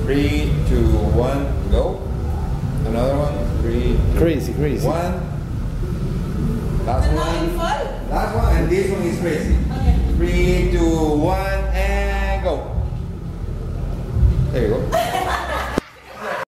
3, 2, 1, go. Another one. 3, 2, Crazy. 1. Last one. Last one, and this one is crazy. Okay. 3,